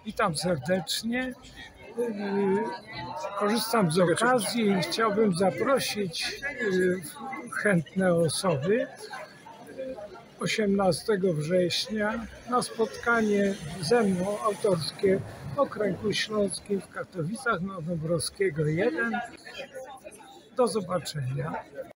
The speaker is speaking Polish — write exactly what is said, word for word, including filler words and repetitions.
Witam serdecznie. Korzystam z okazji i chciałbym zaprosić chętne osoby osiemnastego września na spotkanie ze mną autorskie w Okręgu Śląskim w Katowicach na Dąbrowskiego jeden. Do zobaczenia.